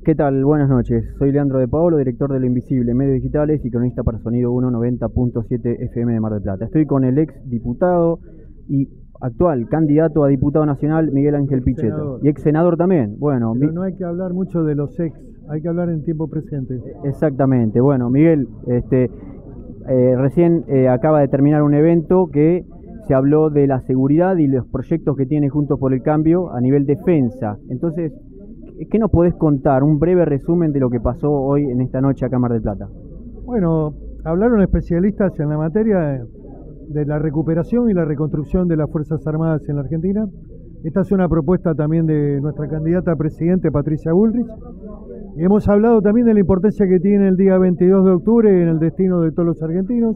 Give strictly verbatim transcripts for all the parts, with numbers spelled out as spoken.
¿Qué tal? Buenas noches. Soy Leandro de Paolo, director de Lo Invisible, medios digitales y cronista para Sonido uno noventa punto siete F M de Mar del Plata. Estoy con el ex diputado y actual candidato a diputado nacional, Miguel Ángel Pichetto. Senador. Y ex senador también. Bueno, Pero mi... no hay que hablar mucho de los ex, hay que hablar en tiempo presente. Exactamente. Bueno, Miguel, este, eh, recién eh, acaba de terminar un evento que se habló de la seguridad y los proyectos que tiene Juntos por el Cambio a nivel defensa. Entonces, ¿qué nos podés contar? Un breve resumen de lo que pasó hoy en esta noche acá en Mar del Plata. Bueno, hablaron especialistas en la materia de la recuperación y la reconstrucción de las Fuerzas Armadas en la Argentina. Esta es una propuesta también de nuestra candidata a presidente, Patricia Bullrich. Y hemos hablado también de la importancia que tiene el día veintidós de octubre en el destino de todos los argentinos.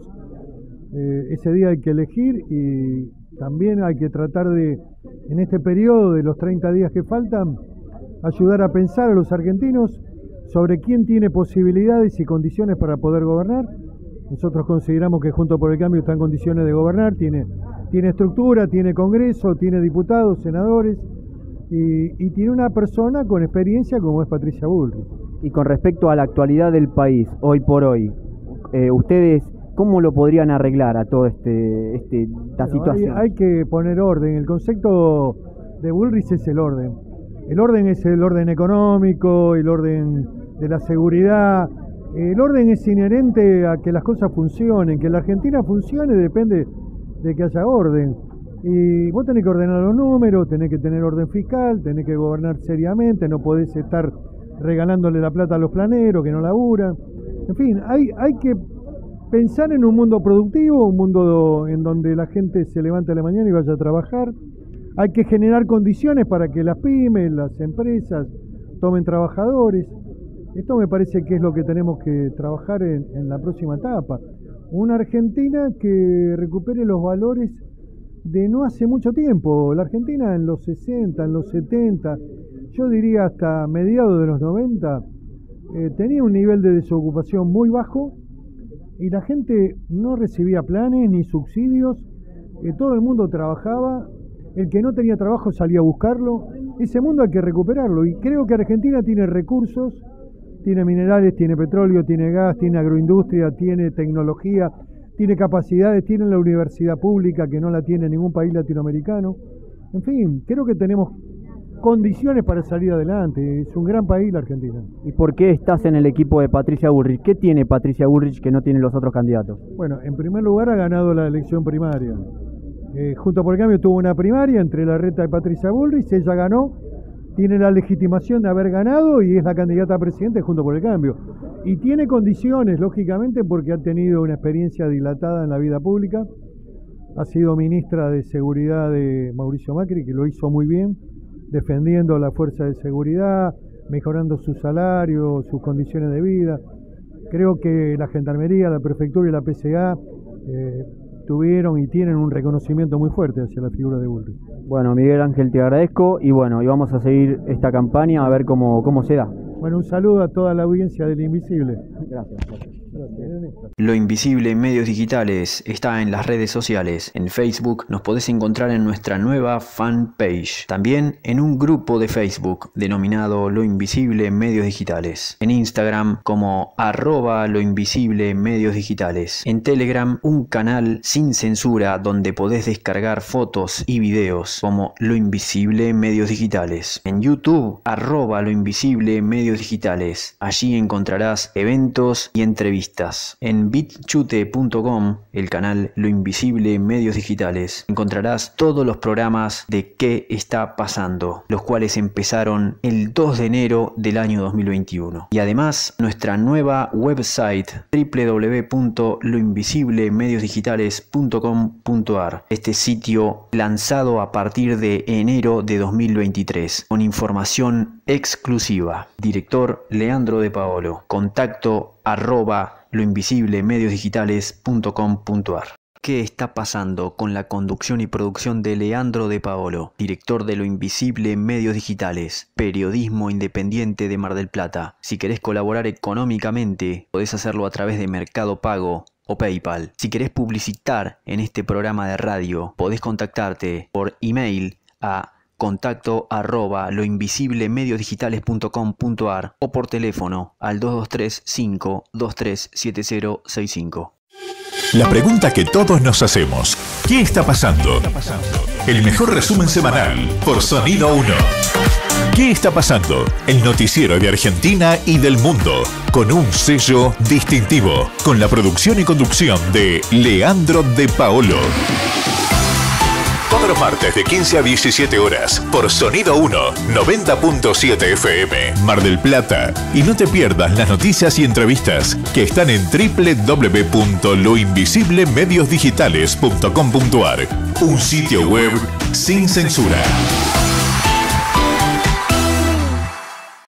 Eh, ese día hay que elegir y también hay que tratar de, en este periodo de los treinta días que faltan, ayudar a pensar a los argentinos sobre quién tiene posibilidades y condiciones para poder gobernar. Nosotros consideramos que Juntos por el Cambio está en condiciones de gobernar, tiene, tiene estructura, tiene Congreso, tiene diputados, senadores y, y tiene una persona con experiencia como es Patricia Bullrich. Y con respecto a la actualidad del país, hoy por hoy, eh, ustedes, ¿cómo lo podrían arreglar a toda este, este, esta bueno, situación? Hay, hay que poner orden. El concepto de Bullrich es el orden. El orden es el orden económico, el orden de la seguridad. El orden es inherente a que las cosas funcionen, que la Argentina funcione depende de que haya orden. Y vos tenés que ordenar los números, tenés que tener orden fiscal, tenés que gobernar seriamente, no podés estar regalándole la plata a los planeros que no laburan. En fin, hay, hay que pensar en un mundo productivo, un mundo en donde la gente se levante a la mañana y vaya a trabajar. Hay que generar condiciones para que las pymes, las empresas tomen trabajadores. Esto me parece que es lo que tenemos que trabajar en, en la próxima etapa. Una Argentina que recupere los valores de no hace mucho tiempo. La Argentina en los sesenta, en los setenta, yo diría hasta mediados de los noventa, eh, tenía un nivel de desocupación muy bajo y la gente no recibía planes ni subsidios. Eh, todo el mundo trabajaba. El que no tenía trabajo salía a buscarlo. Ese mundo hay que recuperarlo y creo que Argentina tiene recursos, tiene minerales, tiene petróleo, tiene gas, tiene agroindustria, tiene tecnología, tiene capacidades, tiene la universidad pública que no la tiene ningún país latinoamericano. En fin, creo que tenemos condiciones para salir adelante. Es un gran país la Argentina. ¿Y por qué estás en el equipo de Patricia Bullrich? ¿Qué tiene Patricia Bullrich que no tienen los otros candidatos? Bueno, en primer lugar ha ganado la elección primaria. Eh, Juntos por el Cambio tuvo una primaria entre Larreta y Patricia Bullrich, ella ganó, tiene la legitimación de haber ganado y es la candidata a presidente Juntos por el Cambio. Y tiene condiciones, lógicamente, porque ha tenido una experiencia dilatada en la vida pública, ha sido ministra de Seguridad de Mauricio Macri, que lo hizo muy bien, defendiendo la fuerza de seguridad, mejorando su salario, sus condiciones de vida. Creo que la Gendarmería, la Prefectura y la P C A eh, tuvieron y tienen un reconocimiento muy fuerte hacia la figura de Bullrich. Bueno, Miguel Ángel, te agradezco y bueno, y vamos a seguir esta campaña a ver cómo, cómo se da. Bueno, un saludo a toda la audiencia del Invisible. Gracias. Gracias. Lo Invisible en Medios Digitales está en las redes sociales. En Facebook nos podés encontrar en nuestra nueva fanpage. También en un grupo de Facebook denominado Lo Invisible en Medios Digitales. En Instagram como arroba Lo Invisible en Medios Digitales. En Telegram un canal sin censura donde podés descargar fotos y videos como Lo Invisible en Medios Digitales. En YouTube arroba Lo Invisible en Medios Digitales. Allí encontrarás eventos y entrevistas. En bitchute punto com, el canal Lo Invisible en Medios Digitales, encontrarás todos los programas de ¿Qué está pasando?, los cuales empezaron el dos de enero del año dos mil veintiuno. Y además nuestra nueva website doble u doble u doble u punto lo invisible medios digitales punto com punto a r. Este sitio lanzado a partir de enero de dos mil veintitrés con información exclusiva. Director Leandro de Paolo. Contacto arroba lo invisible medios digitales punto com punto a r. ¿Qué está pasando con la conducción y producción de Leandro de Paolo, director de Lo Invisible en Medios Digitales, periodismo independiente de Mar del Plata? Si querés colaborar económicamente, podés hacerlo a través de Mercado Pago o PayPal. Si querés publicitar en este programa de radio, podés contactarte por email a contacto arroba loinvisiblemediosdigitales.com.ar o por teléfono al dos dos tres, cinco dos tres siete cero seis cinco. La pregunta que todos nos hacemos: ¿qué está pasando? El mejor resumen semanal por Sonido uno. ¿Qué está pasando? El noticiero de Argentina y del mundo, con un sello distintivo, con la producción y conducción de Leandro de Paolo. Todos los martes de quince a diecisiete horas por Sonido uno, noventa punto siete F M, Mar del Plata. Y no te pierdas las noticias y entrevistas que están en doble u doble u doble u punto lo invisible medios digitales punto com punto ar, un sitio web sin censura.